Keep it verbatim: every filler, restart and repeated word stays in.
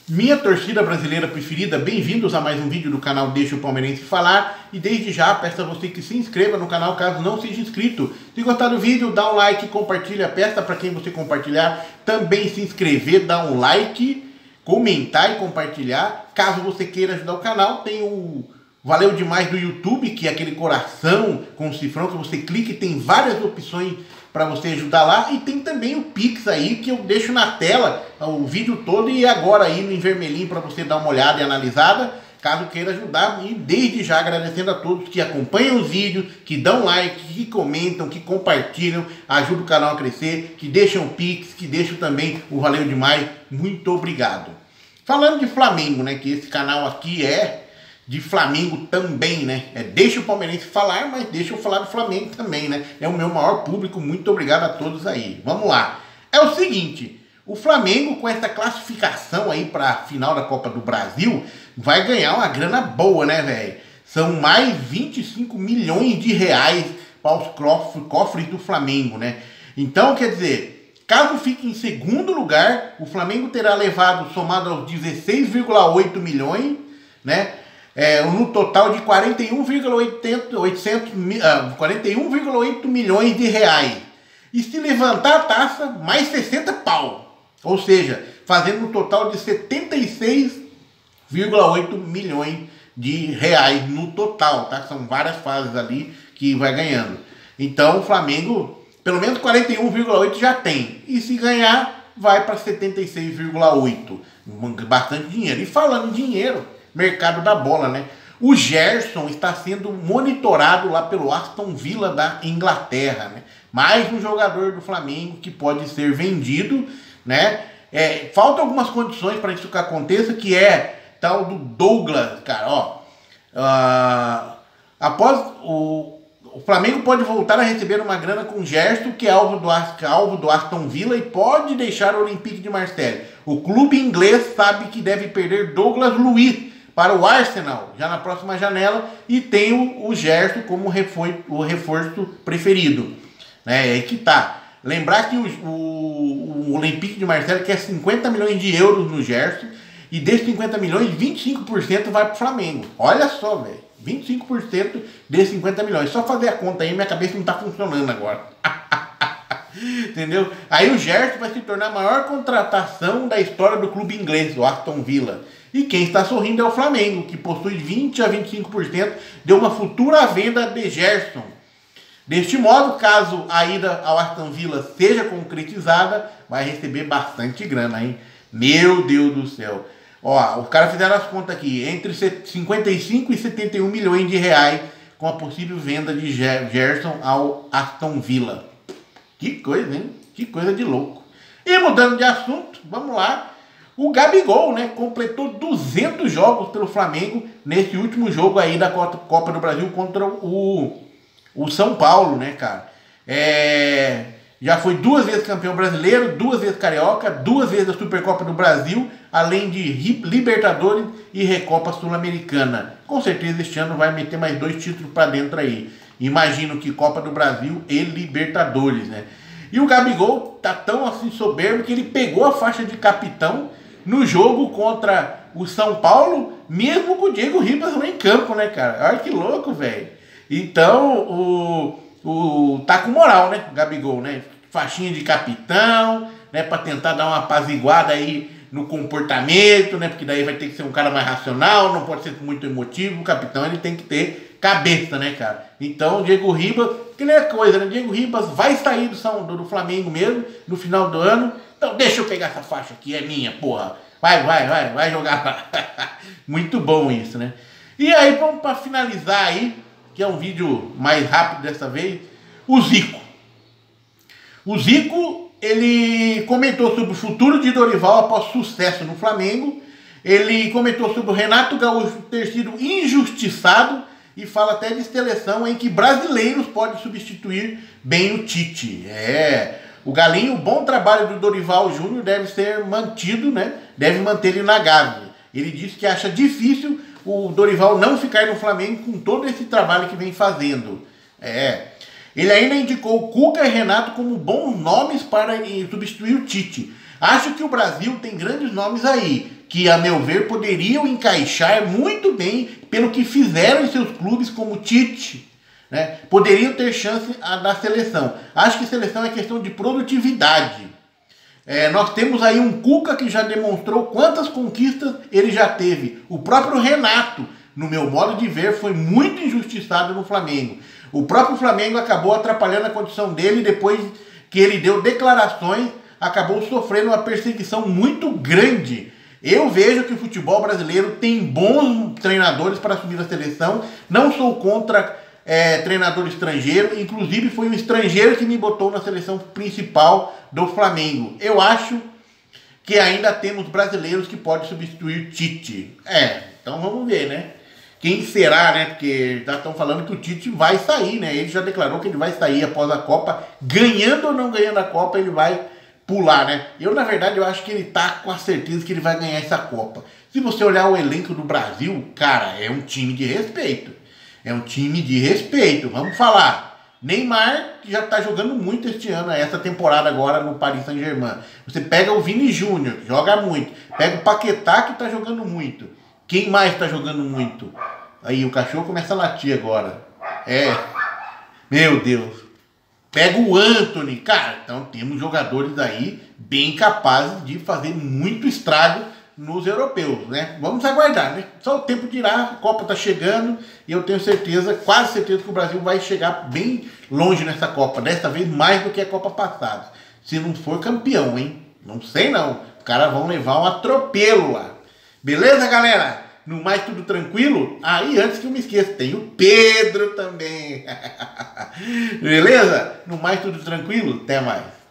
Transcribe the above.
Minha torcida brasileira preferida, bem-vindos a mais um vídeo do canal Deixa o Palmeirense Falar. E desde já peço a você que se inscreva no canal caso não seja inscrito. Se gostar do vídeo, dá um like, compartilha, peça para quem você compartilhar também se inscrever, dá um like, comentar e compartilhar. Caso você queira ajudar o canal, tem o Valeu Demais do YouTube, que é aquele coração com o cifrão que você clica e tem várias opções para você ajudar lá. E tem também o Pix aí, que eu deixo na tela o vídeo todo e agora aí no em vermelhinho para você dar uma olhada e analisada, caso queira ajudar. E desde já agradecendo a todos que acompanham os vídeos, que dão like, que comentam, que compartilham, ajuda o canal a crescer, que deixam o Pix, que deixam também o Valeu Demais. Muito obrigado. Falando de Flamengo, né, que esse canal aqui é de Flamengo também, né? É Deixa o Palmeirense Falar, mas deixa eu falar do Flamengo também, né? É o meu maior público, muito obrigado a todos aí. Vamos lá. É o seguinte, o Flamengo com essa classificação aí para a final da Copa do Brasil vai ganhar uma grana boa, né, velho? São mais vinte e cinco milhões de reais para os cofres do Flamengo, né? Então, quer dizer, caso fique em segundo lugar, o Flamengo terá levado, somado aos dezesseis vírgula oito milhões, né? É, no total de quarenta e um vírgula oito milhões de reais. E se levantar a taça, mais sessenta pau. Ou seja, fazendo um total de setenta e seis vírgula oito milhões de reais no total, tá? São várias fases ali que vai ganhando. Então o Flamengo, pelo menos quarenta e um vírgula oito já tem. E se ganhar, vai para setenta e seis vírgula oito. Bastante dinheiro. E falando em dinheiro, mercado da bola, né? O Gerson está sendo monitorado lá pelo Aston Villa da Inglaterra, né? Mais um jogador do Flamengo que pode ser vendido, né? É, faltam algumas condições para isso que aconteça, que é tal do Douglas, cara, ó. Uh, após o, o Flamengo pode voltar a receber uma grana com o Gerson, que é alvo do, alvo do Aston Villa, e pode deixar o Olympique de Marseille. O clube inglês sabe que deve perder Douglas Luiz para o Arsenal, já na próxima janela, e tem o, o Gerson como reforço, o reforço preferido. Né? É aí que tá. Lembrar que o, o, o Olympique de Marseille quer cinquenta milhões de euros no Gerson, e desses cinquenta milhões, vinte e cinco por cento vai para o Flamengo. Olha só, velho. vinte e cinco por cento desses cinquenta milhões. Só fazer a conta aí, minha cabeça não está funcionando agora. Entendeu? Aí o Gerson vai se tornar a maior contratação da história do clube inglês, do Aston Villa. E quem está sorrindo é o Flamengo, que possui vinte a vinte e cinco por cento de uma futura venda de Gerson. Deste modo, caso a ida ao Aston Villa seja concretizada, vai receber bastante grana, hein? Meu Deus do céu. Ó, os caras fizeram as contas aqui, entre cinquenta e cinco e setenta e um milhões de reais com a possível venda de Gerson ao Aston Villa. Que coisa, hein? Que coisa de louco. E mudando de assunto, vamos lá. O Gabigol, né, completou duzentos jogos pelo Flamengo nesse último jogo aí da Copa do Brasil contra o, o São Paulo, né, cara? É, já foi duas vezes campeão brasileiro, duas vezes carioca, duas vezes a Supercopa do Brasil, além de Libertadores e Recopa Sul-Americana. Com certeza este ano vai meter mais dois títulos para dentro aí. Imagino que Copa do Brasil e Libertadores, né? E o Gabigol tá tão assim soberbo que ele pegou a faixa de capitão no jogo contra o São Paulo, mesmo com o Diego Ribas lá em campo, né, cara? Olha que louco, velho. Então, o, o tá com moral, né, o Gabigol, né? Faixinha de capitão, né, para tentar dar uma apaziguada aí no comportamento, né? Porque daí vai ter que ser um cara mais racional, não pode ser muito emotivo. O capitão, ele tem que ter cabeça, né, cara? Então, o Diego Ribas, que não é coisa, né? Diego Ribas vai sair do, São, do, do Flamengo mesmo, no final do ano. Então, deixa eu pegar essa faixa aqui, é minha, porra. Vai, vai, vai, vai jogar lá. Muito bom isso, né? E aí, vamos para finalizar aí, que é um vídeo mais rápido dessa vez, o Zico. O Zico, ele comentou sobre o futuro de Dorival após sucesso no Flamengo. Ele comentou sobre o Renato Gaúcho ter sido injustiçado e fala até de seleção em que brasileiros podem substituir bem o Tite. É, o Galinho, o bom trabalho do Dorival Júnior deve ser mantido, né? Deve manter ele na Gávea. Ele disse que acha difícil o Dorival não ficar no Flamengo com todo esse trabalho que vem fazendo. É. Ele ainda indicou Cuca e Renato como bons nomes para substituir o Tite. Acho que o Brasil tem grandes nomes aí. que, a meu ver, poderiam encaixar muito bem pelo que fizeram em seus clubes, como Tite, né? Poderiam ter chance a, na seleção. Acho que seleção é questão de produtividade. É, nós temos aí um Cuca que já demonstrou quantas conquistas ele já teve. O próprio Renato, no meu modo de ver, foi muito injustiçado no Flamengo. O próprio Flamengo acabou atrapalhando a condição dele depois que ele deu declarações, acabou sofrendo uma perseguição muito grande. Eu vejo que o futebol brasileiro tem bons treinadores para assumir a seleção. Não sou contra é, treinador estrangeiro. Inclusive foi um estrangeiro que me botou na seleção principal do Flamengo. Eu acho que ainda temos brasileiros que podem substituir Tite. É, então vamos ver, né? Quem será, né? Porque já estão falando que o Tite vai sair, né? Ele já declarou que ele vai sair após a Copa. Ganhando ou não ganhando a Copa, ele vai pular, né? Eu, na verdade, eu acho que ele tá com a certeza que ele vai ganhar essa Copa. Se você olhar o elenco do Brasil, cara, é um time de respeito. É um time de respeito. Vamos falar. Neymar, que já tá jogando muito este ano, essa temporada agora no Paris Saint-Germain. Você pega o Vini Júnior, que joga muito. Pega o Paquetá, que tá jogando muito. Quem mais tá jogando muito? Aí o cachorro começa a latir agora. É. Meu Deus. Pega o Antony. Cara, então temos jogadores aí bem capazes de fazer muito estrago nos europeus, né? Vamos aguardar, né? Só o tempo dirá, a Copa tá chegando e eu tenho certeza, quase certeza que o Brasil vai chegar bem longe nessa Copa. Dessa vez mais do que a Copa passada. Se não for campeão, hein? Não sei não. Os caras vão levar um atropelo lá. Beleza, galera? No mais, tudo tranquilo? Aí, ah, antes que eu me esqueça, tem o Pedro também. Beleza? No mais, tudo tranquilo? Até mais.